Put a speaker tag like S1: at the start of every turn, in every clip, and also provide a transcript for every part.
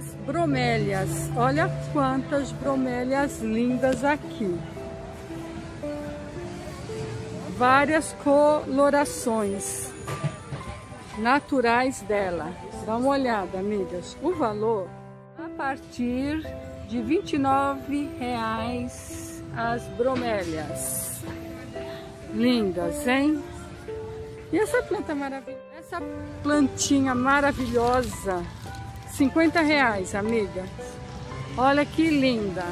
S1: As bromélias, olha quantas bromélias lindas aqui. Várias colorações naturais dela. Dá uma olhada, amigas. O valor a partir de R$ 29,00 as bromélias. Lindas, hein? E essa planta maravilhosa, essa plantinha maravilhosa, R$ 50,00, amiga. Olha que linda.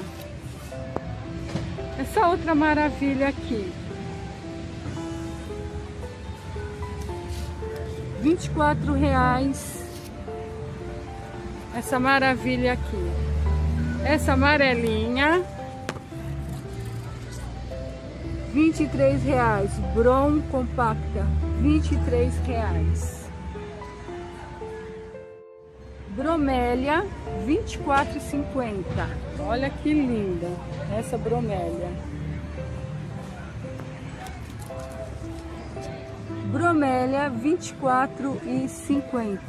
S1: Essa outra maravilha aqui, R$ 24,00. Essa maravilha aqui. Essa amarelinha, R$ 23,00. Brom compacta, R$ 23,00. Bromélia, R$ 24,50. Olha que linda essa bromélia. Bromélia, R$ 24,50.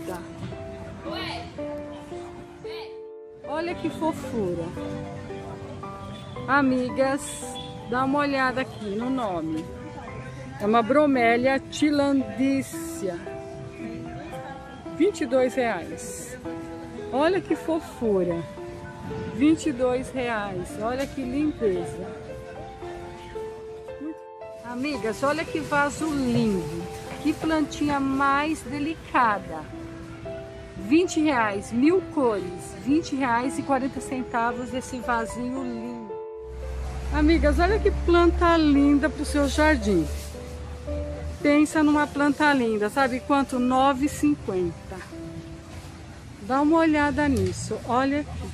S1: Olha que fofura. Amigas, dá uma olhada aqui no nome. É uma bromélia tilandícia. R$ 22,00. Olha que fofura. R$ 22,00. Olha que limpeza. Amigas, olha que vaso lindo. Que plantinha mais delicada. R$ 20,00, 1000 cores. R$ 20,40 esse vasinho lindo. Amigas, olha que planta linda para o seu jardim. Pensa numa planta linda, sabe quanto? R$ 9,50. Dá uma olhada nisso, olha aqui.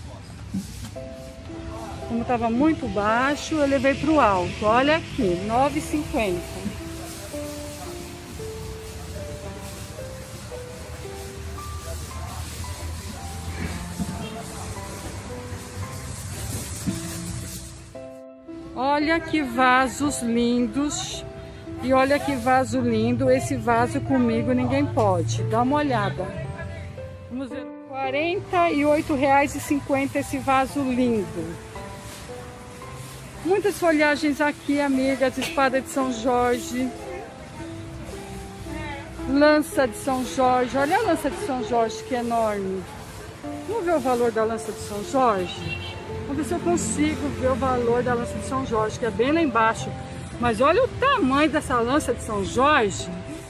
S1: Como estava muito baixo, eu levei para o alto. Olha aqui, R$ 9,50. Olha que vasos lindos. E olha que vaso lindo. Esse vaso comigo ninguém pode. Dá uma olhada. Vamos ver. R$ 48,50 esse vaso lindo. Muitas folhagens aqui, amigas. Espada de São Jorge. Lança de São Jorge. Olha a lança de São Jorge, que é enorme. Vamos ver o valor da lança de São Jorge? Vamos ver se eu consigo ver o valor da lança de São Jorge, que é bem lá embaixo. Mas olha o tamanho dessa lança de São Jorge.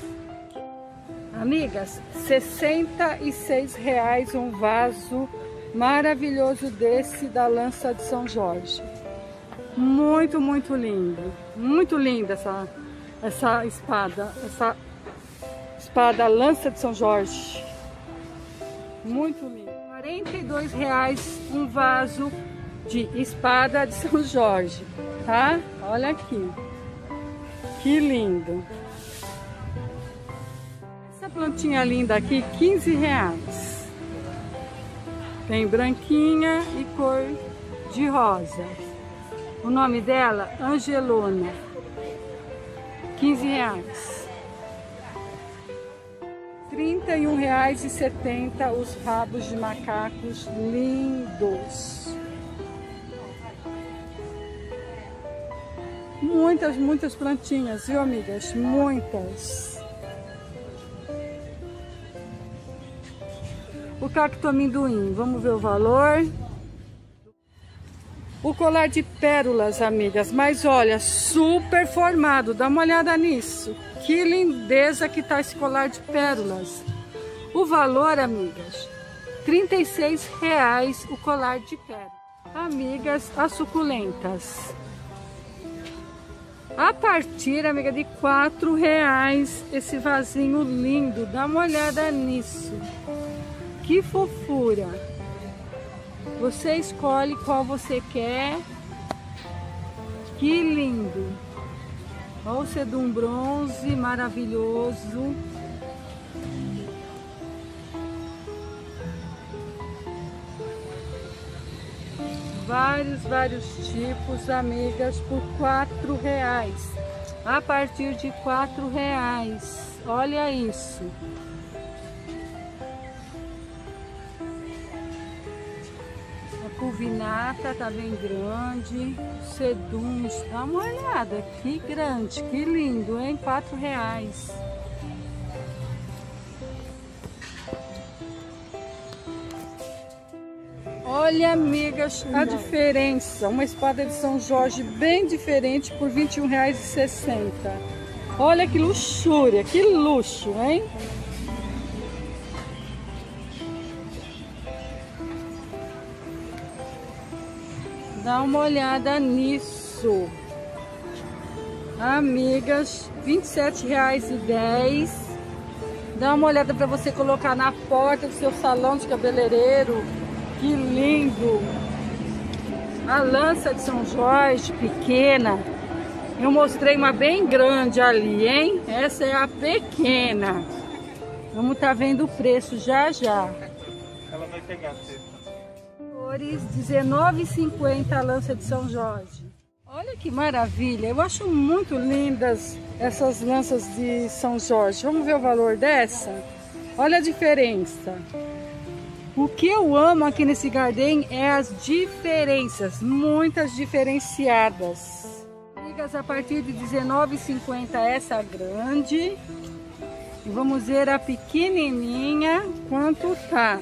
S1: Amigas, R$ 66,00 um vaso maravilhoso desse da lança de São Jorge. Muito, muito lindo. Muito linda essa espada. Essa espada lança de São Jorge. Muito linda. R$ 42,00 um vaso de espada de São Jorge, tá? Olha aqui. Que lindo. Essa plantinha linda aqui, R$ 15,00. Tem branquinha e cor de rosa. O nome dela, Angelona. R$ 15,00. R$ 31,70 os rabos de macacos lindos. Muitas plantinhas, viu, amigas? Muitas. O cacto amendoim, vamos ver o valor. O colar de pérolas, amigas, mas olha, super formado. Dá uma olhada nisso. Que lindeza que tá esse colar de pérolas. O valor, amigas, R$ 36,00 o colar de pérolas. Amigas, as suculentas. A partir, amiga, de R$ 4,00 esse vasinho lindo. Dá uma olhada nisso. Que fofura. Você escolhe qual você quer. Que lindo. Olha o cedum bronze maravilhoso. Vários tipos, amigas, por R$ 4,00. A partir de R$ 4,00. Olha isso. Culvinata tá bem grande. Seduns, dá uma olhada, que grande, que lindo, hein? R$4. Olha, amigas, a diferença. Uma espada de São Jorge bem diferente por R$21,60. Olha que luxúria, que luxo, hein? Dá uma olhada nisso. Amigas, R$27,10. Dá uma olhada para você colocar na porta do seu salão de cabeleireiro. Que lindo! A lança de São Jorge, pequena. Eu mostrei uma bem grande ali, hein? Essa é a pequena. Vamos estar vendo o preço já já.
S2: Ela vai pegar a cesta.
S1: Cores, R$19,50 a lança de São Jorge. Olha que maravilha! Eu acho muito lindas essas lanças de São Jorge. Vamos ver o valor dessa? Olha a diferença. O que eu amo aqui nesse Garden é as diferenças, muitas diferenciadas. Amigas, a partir de R$19,50 essa grande. E vamos ver a pequenininha, quanto tá.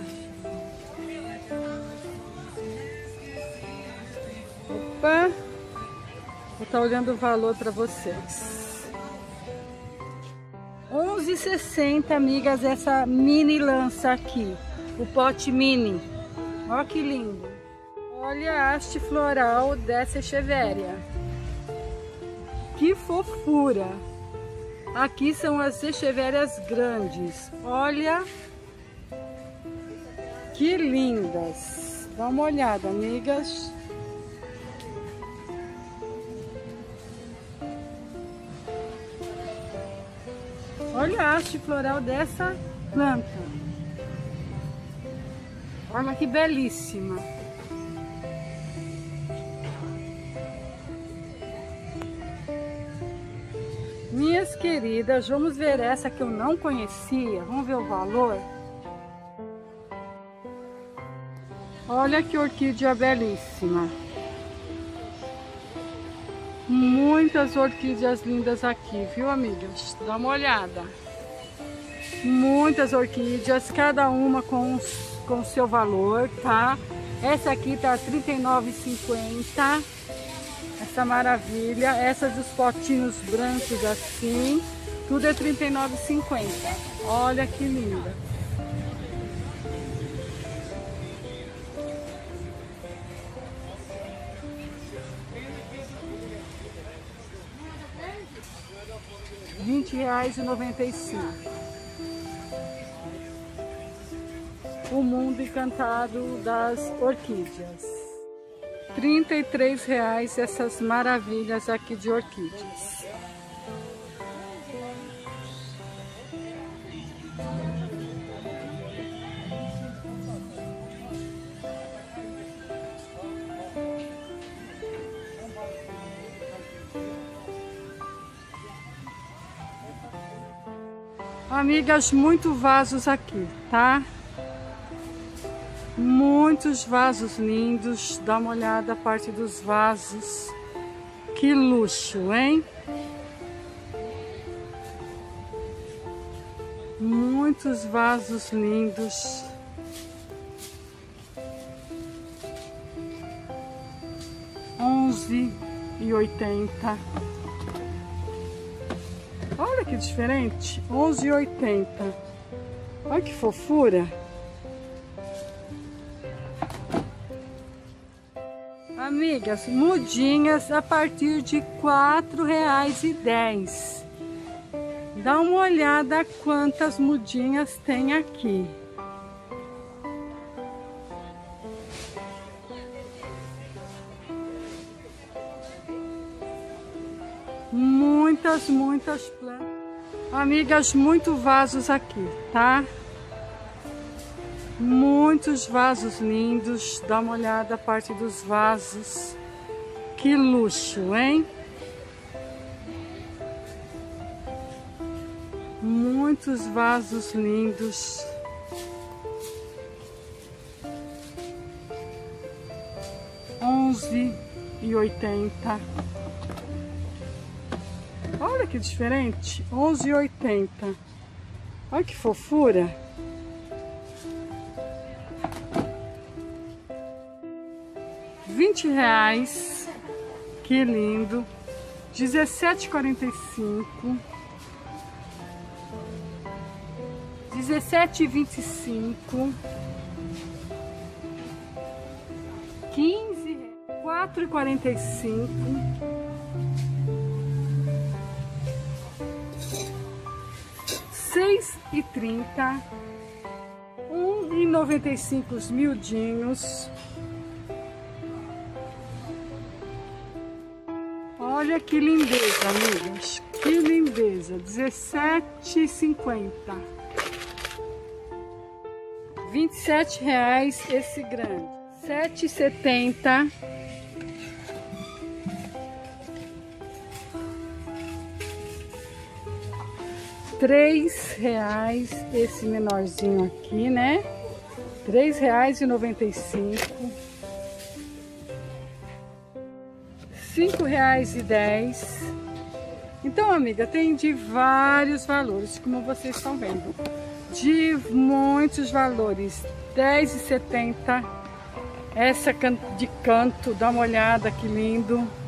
S1: Opa! Vou estar olhando o valor para vocês. R$11,60, amigas, essa mini lança aqui. O pote mini. Olha que lindo. Olha a haste floral dessa Echeveria. Que fofura. Aqui são as Echeverias grandes. Olha que lindas. Dá uma olhada, amigas. Olha a haste floral dessa planta. Olha que belíssima. Minhas queridas, vamos ver essa que eu não conhecia. Vamos ver o valor. Olha que orquídea belíssima. Muitas orquídeas lindas aqui, viu, amigas? Dá uma olhada. Muitas orquídeas, cada uma com o seu valor, tá? Essa aqui tá R$39,50. Essa maravilha. Essa dos potinhos brancos assim, tudo é R$39,50. Olha que linda. R$20,95. O mundo encantado das orquídeas. R$33 essas maravilhas aqui de orquídeas. Amigas, muito vasos aqui, tá? Muitos vasos lindos. Dá uma olhada a parte dos vasos. Que luxo, hein? Muitos vasos lindos. R$11,80. Olha que diferente. R$11,80. Olha que fofura. Amigas, mudinhas a partir de R$4,10. Dá uma olhada quantas mudinhas tem aqui. Muitas plantas. Amigas, muito vasos aqui, tá? Muitos vasos lindos. Dá uma olhada a parte dos vasos. Que luxo, hein? Muitos vasos lindos. 11,80. Olha que diferente, 11,80. Olha que fofura. R$20. Que lindo. 17,45. 17,25. 15. 4,45. 6,30. 1,95 os miudinhos. Olha que lindeza, amigas. Que lindeza. 17,50. R$27 esse grande. 7,70. R$3 esse menorzinho aqui, né? R$3,95. R$5,10. Então, amiga, tem de vários valores, como vocês estão vendo. De muitos valores. R$10,70. Essa de canto, dá uma olhada que lindo.